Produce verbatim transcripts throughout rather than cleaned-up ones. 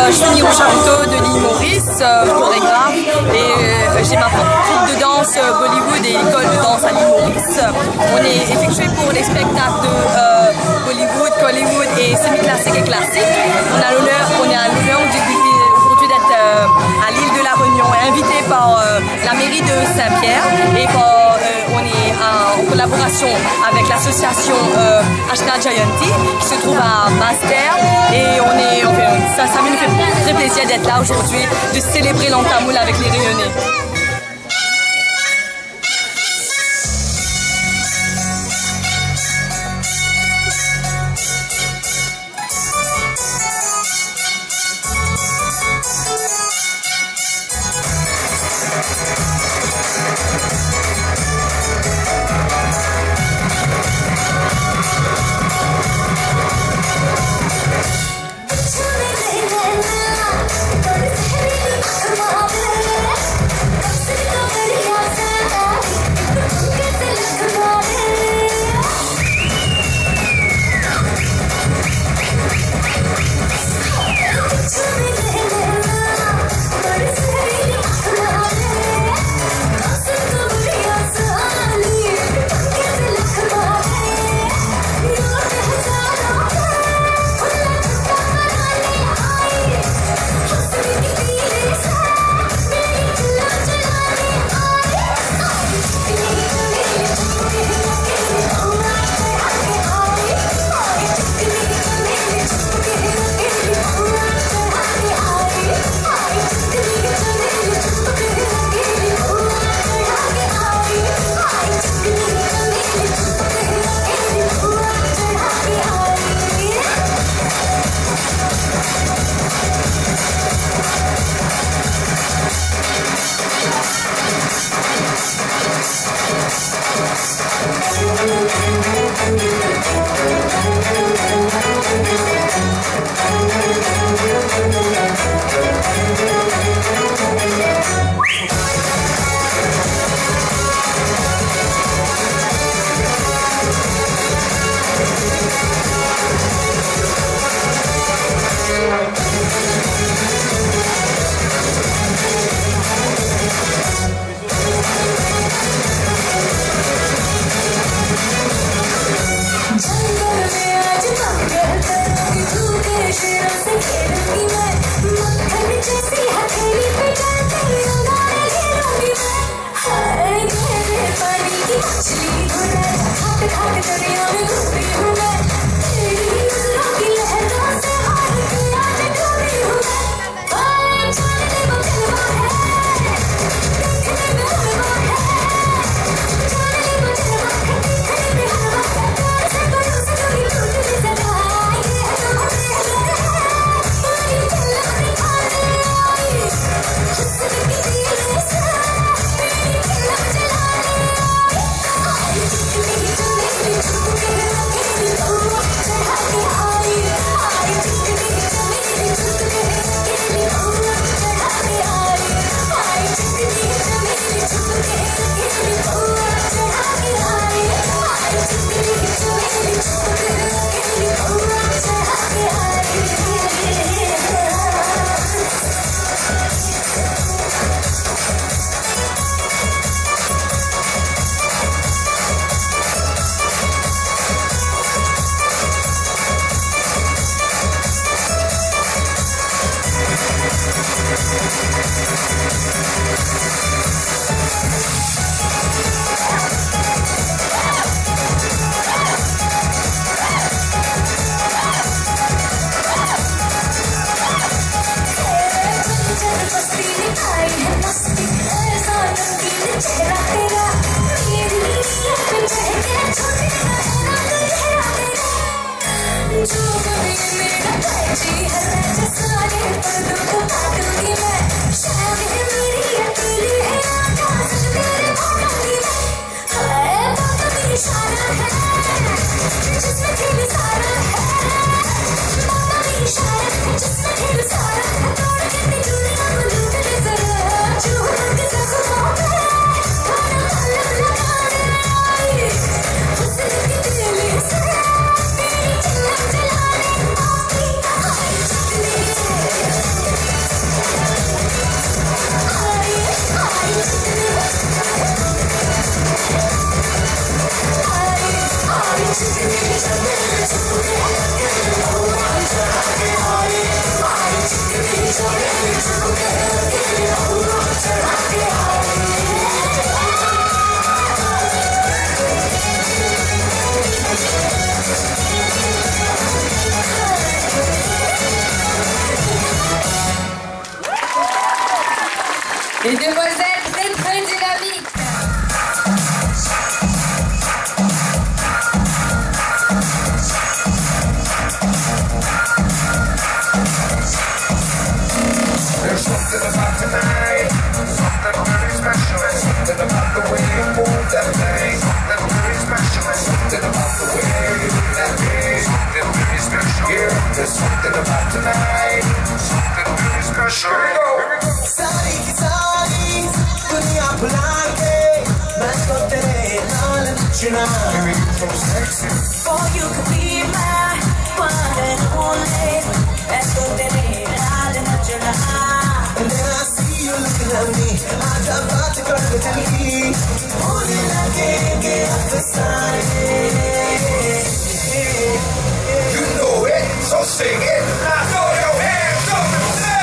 Euh, je suis Niro Charuto de l'île Maurice, euh, chorégraphe, et euh, j'ai ma propre troupe de danse euh, Bollywood et école de danse à l'île Maurice. On est effectué pour les spectacles de euh, Bollywood, Collywood et semi-classique et classique. On a l'honneur, on est à l'honneur aujourd'hui d'être euh, à l'île de la Réunion, invité par euh, la mairie de Saint-Pierre et par, euh, on est en, en collaboration avec l'association euh, Ashna Jayanti qui se trouve à Master, et on est, enfin, ça, ça me fait très plaisir d'être là aujourd'hui, de célébrer l'Antamoul avec les Réunionnais. Les demoiselles très très dynamiques. There's something about tonight, something very special, something about the way you move that thing, something very special, something about the way you do that thing, something very special. Yeah, there's something about tonight, something very special. Here we go. सारी की सारी दुनिया भुला के मैं तो तेरे नाल नचना. So sexy. For you could be my one and only. मैं तो तेरे नाल नचना. And then I see you looking at me. आजा बात कर ले चली. होने लगेंगे अफसाने. You know it, so sing it. Now throw your hands up and say.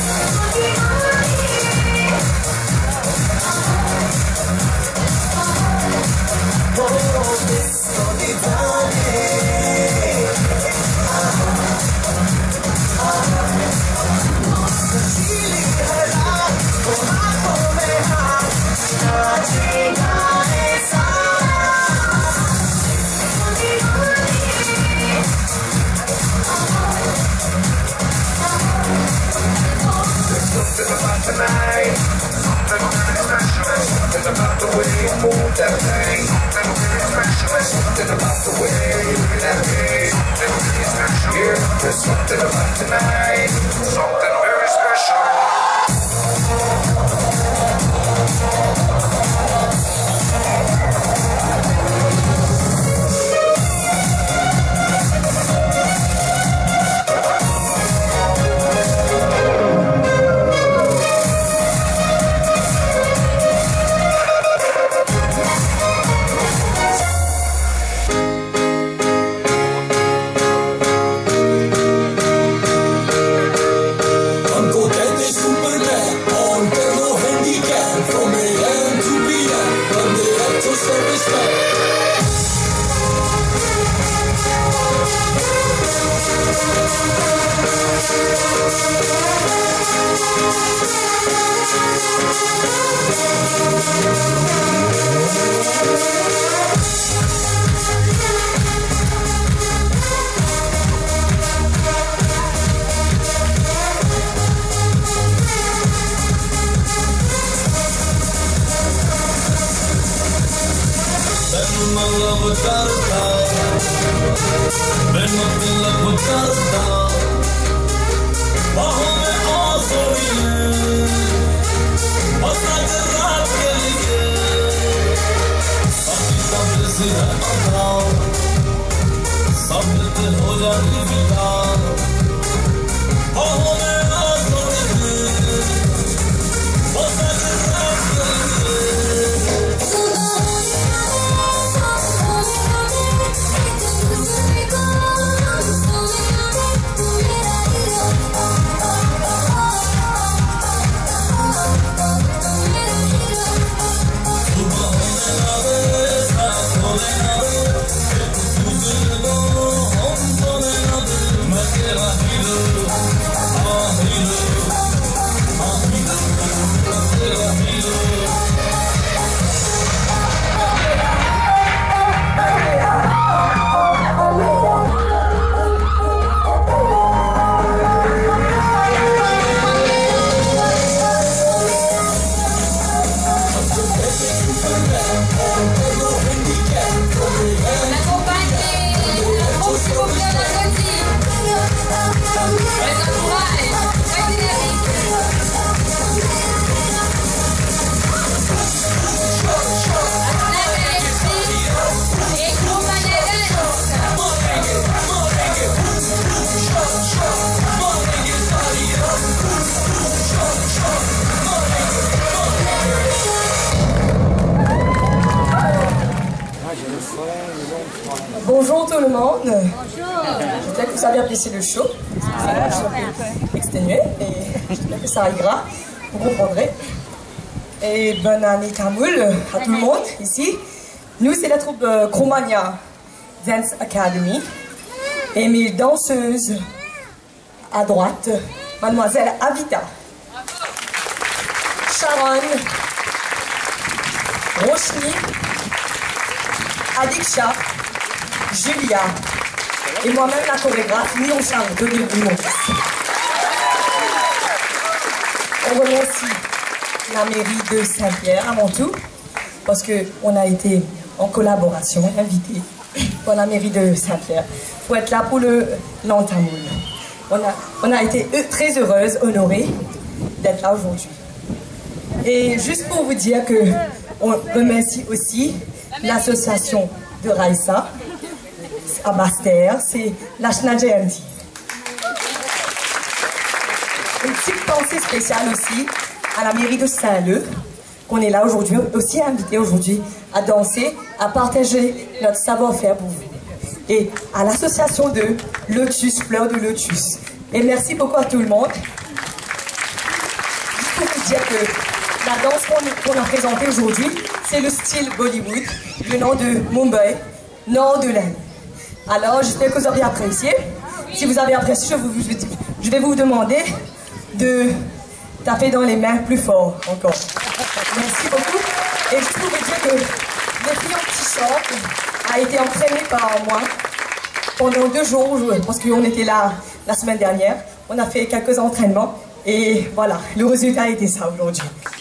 Something about tonight, something very special, something about the way you move that thing, something very special, something about the way you do that thing, something very special. Yeah, there's something about tonight, something very special. Bonjour tout le monde. J'espère que vous avez apprécié le show. Je suis un peu exténuée et j'espère que ça ira. Vous comprendrez. Et bonne année Tamoul à tout le monde ici. Nous, c'est la troupe euh, Chromania Dance Academy. Et mes danseuses à droite, mademoiselle Avita. Sharon, Roshni, Adiksha, Julia et moi-même la chorégraphe Myriam Charles de l'humour. On remercie la mairie de Saint-Pierre avant tout parce qu'on a été en collaboration, invité par la mairie de Saint-Pierre pour être là pour le l'Antamoul. On a, on a été très heureuse, honorée d'être là aujourd'hui. Et juste pour vous dire que on remercie aussi l'association de Raïssa à Basse-Terre, c'est Lashna Jayanti. Une petite pensée spéciale aussi à la mairie de Saint-Leu, qu'on est là aujourd'hui, aussi invité aujourd'hui à danser, à partager notre savoir-faire pour vous. Et à l'association de Lotus, Fleur de Lotus. Et merci beaucoup à tout le monde. Juste pour vous dire que la danse qu'on a présentée aujourd'hui, c'est le style Bollywood, venant de Mumbai, nord de l'Inde. Alors, j'espère que vous avez apprécié. Si vous avez apprécié, je, vous, je vais vous demander de taper dans les mains plus fort encore. Merci beaucoup. Et je peux vous dire que le client qui chante a été entraîné par moi pendant deux jours, parce qu'on était là la semaine dernière. On a fait quelques entraînements et voilà, le résultat a été ça aujourd'hui.